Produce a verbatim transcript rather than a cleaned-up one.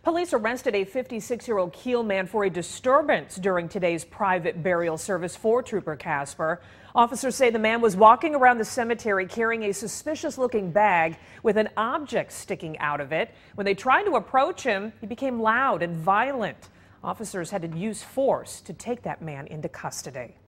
Police arrested a fifty-six-year-old Kiel man for a disturbance during today's private burial service for Trooper Casper. Officers say the man was walking around the cemetery carrying a suspicious-looking bag with an object sticking out of it. When they tried to approach him, he became loud and violent. Officers had to use force to take that man into custody.